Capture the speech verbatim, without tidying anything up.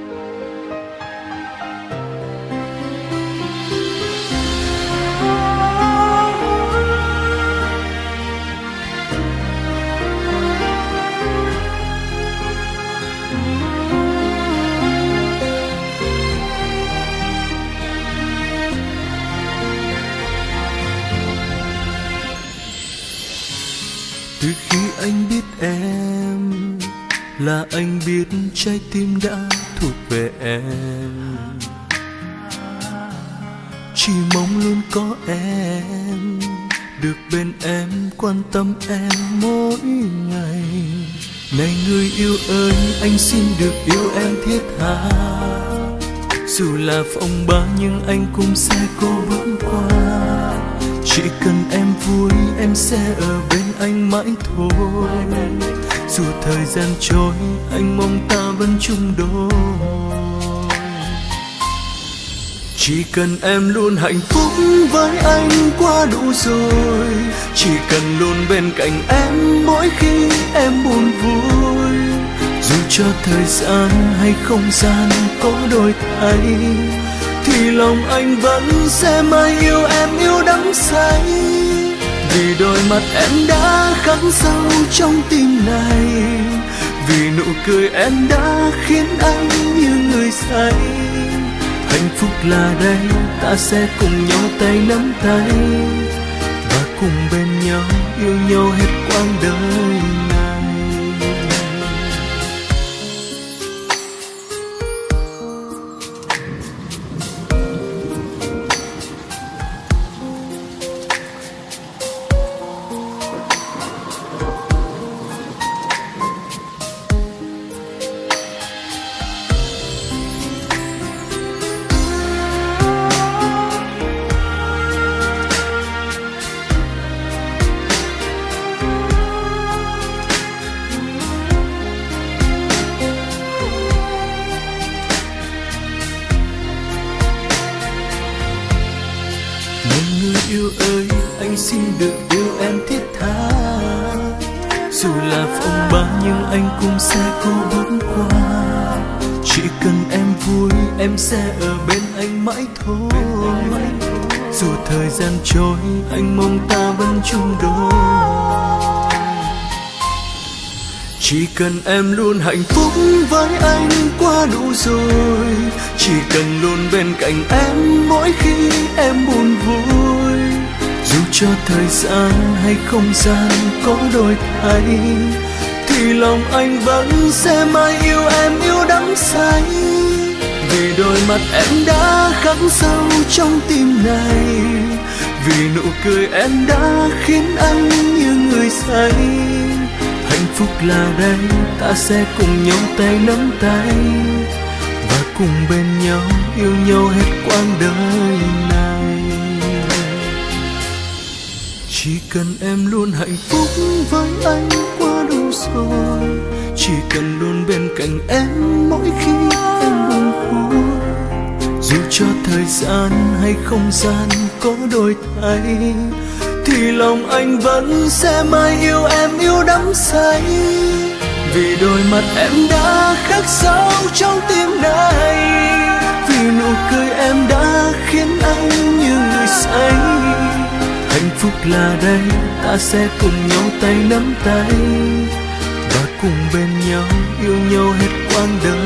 Từ khi anh biết em là anh biết trái tim đã thuộc về em. Chỉ mong luôn có em, được bên em, quan tâm em mỗi ngày. Này người yêu ơi, anh xin được yêu em thiết tha. Dù là phong ba nhưng anh cũng sẽ cố bước qua. Chỉ cần em vui em sẽ ở bên anh mãi thôi. Dù thời gian trôi anh mong ta vẫn chung đôi. Chỉ cần em luôn hạnh phúc với anh quá đủ rồi. Chỉ cần luôn bên cạnh em mỗi khi em buồn vui. Dù cho thời gian hay không gian có đổi thay, thì lòng anh vẫn sẽ mãi yêu em, yêu đắm say. Vì đôi mắt em đã khắc sâu trong tim này, vì nụ cười em đã khiến anh như người say. Hạnh phúc là đây, ta sẽ cùng nhau tay nắm tay, và cùng bên nhau yêu nhau hết quãng đời này. Yêu ơi, anh xin được yêu em thiết tha. Dù là phong ba nhưng anh cũng sẽ cố bước qua. Chỉ cần em vui em sẽ ở bên anh mãi thôi. Dù thời gian trôi anh mong ta vẫn chung đôi. Chỉ cần em luôn hạnh phúc với anh quá đủ rồi. Chỉ cần luôn bên cạnh em mỗi khi em buồn vui. Dù cho thời gian hay không gian có đổi thay, thì lòng anh vẫn sẽ mãi yêu em, yêu đắm say. Vì đôi mắt em đã khắc sâu trong tim này, vì nụ cười em đã khiến anh như người say. Hạnh phúc là đây, ta sẽ cùng nhau tay nắm tay, và cùng bên nhau yêu nhau hết quãng đời này. Chỉ cần em luôn hạnh phúc với anh quá đủ rồi. Chỉ cần luôn bên cạnh em mỗi khi em buồn vui. Dù cho thời gian hay không gian có đổi thay, thì lòng anh vẫn sẽ mãi yêu em, yêu đắm say. Vì đôi mắt em đã khắc sâu trong tim này, vì nụ cười em đã khiến anh như người say. Hạnh phúc là đây, ta sẽ cùng nhau tay nắm tay, và cùng bên nhau yêu nhau hết quãng đời.